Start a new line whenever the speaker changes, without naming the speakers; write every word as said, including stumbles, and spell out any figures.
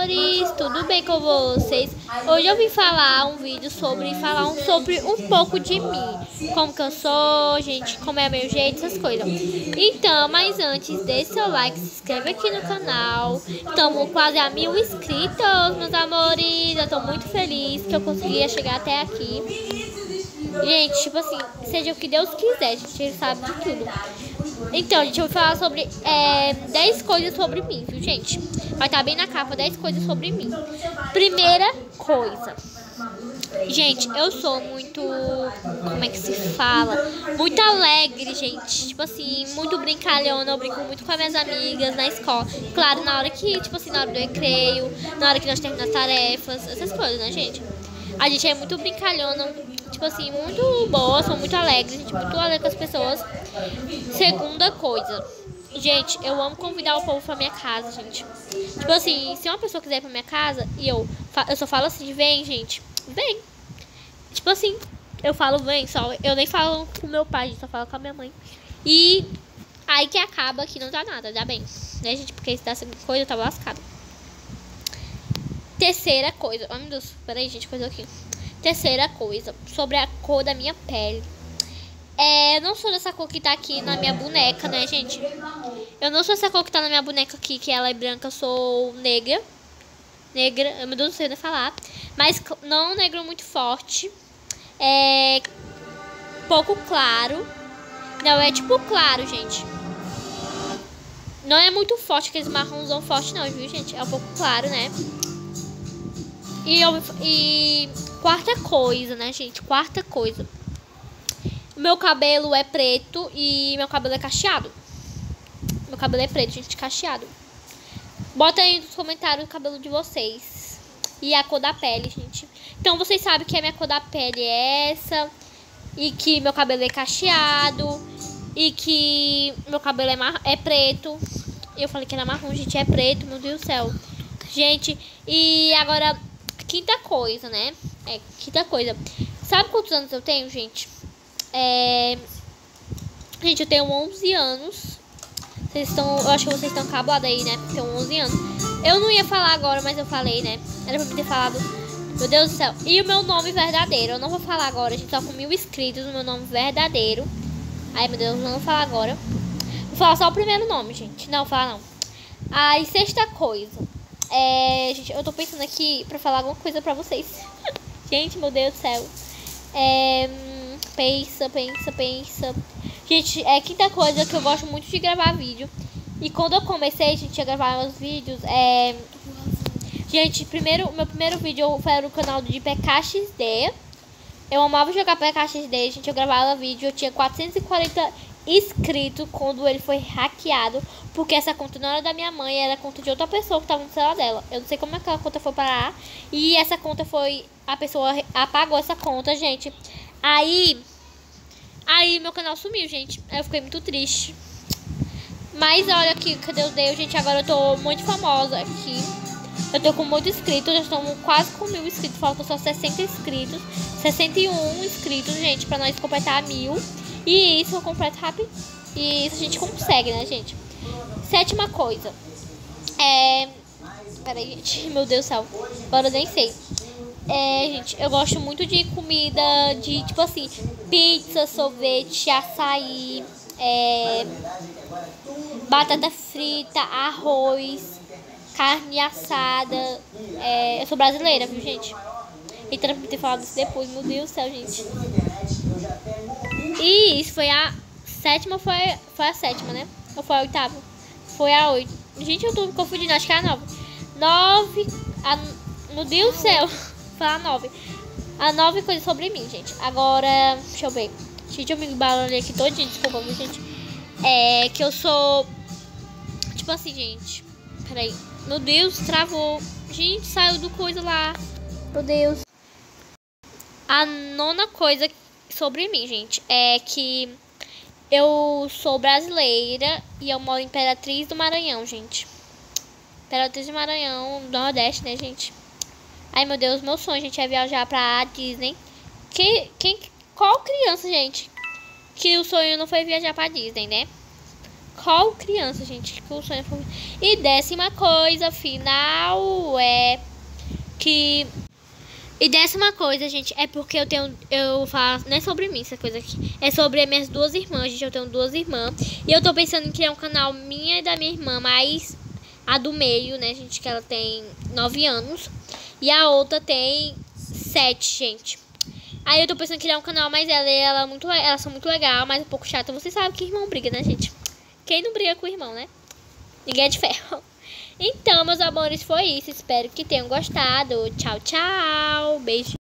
amores, tudo bem com vocês? Hoje eu vim falar um vídeo sobre falar um, sobre um pouco de mim, como que eu sou, gente, como é meu jeito, essas coisas. Então, mas antes, deixe seu like, se inscreve aqui no canal. Estamos quase a mil inscritos, meus amores. Eu tô muito feliz que eu consegui chegar até aqui. Gente, tipo assim, seja o que Deus quiser, gente, ele sabe de tudo. Então, gente, eu vou falar sobre é, dez coisas sobre mim, viu, gente? Vai estar bem na capa, dez coisas sobre mim. Primeira coisa. Gente, eu sou muito... Como é que se fala? Muito alegre, gente. Tipo assim, muito brincalhona. Eu brinco muito com as minhas amigas na escola. Claro, na hora que, tipo assim, na hora do recreio, na hora que nós terminamos as tarefas, essas coisas, né, gente? A gente é muito brincalhona, tipo assim, muito boa, sou muito alegre, gente, muito alegre com as pessoas. Segunda coisa, gente, eu amo convidar o povo pra minha casa, gente. Tipo assim, se uma pessoa quiser ir pra minha casa e eu, eu só falo assim, vem, gente, vem. Tipo assim, eu falo vem, só, eu nem falo com meu pai, só falo com a minha mãe. E aí que acaba que não dá nada, dá bem, né, gente, porque se dá essa coisa eu tava lascada. Terceira coisa, oh meu Deus, peraí, gente, coisa aqui. Terceira coisa, sobre a cor da minha pele. É, eu não sou dessa cor que tá aqui na minha boneca, né, gente? Eu não sou essa cor que tá na minha boneca aqui, que ela é branca, eu sou negra. Negra, eu meu Deus, não sei nem falar. Mas não negro muito forte. É pouco claro. Não, é tipo claro, gente. Não é muito forte, aqueles marronzão forte não, viu, gente? É um pouco claro, né? E, eu, e quarta coisa, né, gente? Quarta coisa. Meu cabelo é preto e meu cabelo é cacheado. Meu cabelo é preto, gente, cacheado. Bota aí nos comentários o cabelo de vocês. E a cor da pele, gente. Então vocês sabem que a minha cor da pele é essa. E que meu cabelo é cacheado. E que meu cabelo é, mar... é preto. Eu falei que era marrom, gente, é preto, meu Deus do céu. Gente, e agora... Quinta coisa, né? É, quinta coisa. Sabe quantos anos eu tenho, gente? É... Gente, eu tenho onze anos. Vocês estão... Eu acho que vocês estão cabulados aí, né? Tenho onze anos. Eu não ia falar agora, mas eu falei, né? Era pra me ter falado. Meu Deus do céu. E o meu nome verdadeiro. Eu não vou falar agora, gente. Só com mil inscritos, o meu nome verdadeiro. Ai, meu Deus, eu não vou falar agora. Vou falar só o primeiro nome, gente. Não, vou falar não. Aí, sexta coisa. É, gente, eu tô pensando aqui pra falar alguma coisa pra vocês. Gente, meu Deus do céu. É, pensa, pensa, pensa. Gente, é quinta coisa que eu gosto muito de gravar vídeo. E quando eu comecei, gente, a gravar meus vídeos, é... Gente, primeiro, meu primeiro vídeo foi no canal de P K X D. Eu amava jogar P K X D, gente, eu gravava vídeo. Eu tinha quatrocentos e quarenta inscritos quando ele foi hackeado. Porque essa conta não era da minha mãe, era a conta de outra pessoa que tava no celular dela. Eu não sei como aquela conta foi parar. E essa conta foi... A pessoa apagou essa conta, gente. Aí... Aí meu canal sumiu, gente. Aí eu fiquei muito triste. Mas olha aqui, cadê o Deus, gente? Agora eu tô muito famosa aqui. Eu tô com muitos inscritos. Já estamos quase com mil inscritos. Faltam só sessenta inscritos. sessenta e um inscritos, gente, pra nós completar mil. E isso eu completo rápido. E isso a gente consegue, né, gente? Sétima coisa. É... Peraí, gente. Meu Deus do céu. Agora eu nem sei. É, gente, eu gosto muito de comida de, tipo assim, pizza, sorvete, açaí, é... batata frita, arroz, carne assada. É... Eu sou brasileira, viu, gente? Então, eu ter falado isso depois. Meu Deus do céu, gente. E isso foi a sétima, foi, foi a sétima, né? Ou foi a oitava? Foi a oito. Gente, eu tô me confundindo, acho que é a nove. Nove. A... Meu Deus do céu. Foi a nove. A nove coisas sobre mim, gente. Agora, deixa eu ver. Gente, eu me embalei aqui todinho, desculpa, gente. É que eu sou... Tipo assim, gente. Peraí. Meu Deus, travou. Gente, saiu do coisa lá. Meu Deus. A nona coisa sobre mim, gente, é que... Eu sou brasileira e eu moro em Imperatriz do Maranhão, gente. Imperatriz do Maranhão, do Nordeste, né, gente? Ai, meu Deus, meu sonho, gente, é viajar pra Disney. Quem, quem, qual criança, gente, que o sonho não foi viajar pra Disney, né? Qual criança, gente, que o sonho foi... E décima coisa final é que... E décima coisa, gente, é porque eu tenho... Eu faço... Não é sobre mim essa coisa aqui. É sobre as minhas duas irmãs, gente. Eu tenho duas irmãs. E eu tô pensando em criar um canal minha e da minha irmã, mas... A do meio, né, gente, que ela tem nove anos. E a outra tem sete, gente. Aí eu tô pensando em criar um canal, mas ela, ela é muito, elas são muito legal, mas um pouco chata. Vocês sabem que irmão briga, né, gente? Quem não briga com o irmão, né? Ninguém é de ferro. Então, meus amores, foi isso. Espero que tenham gostado. Tchau, tchau. Beijo.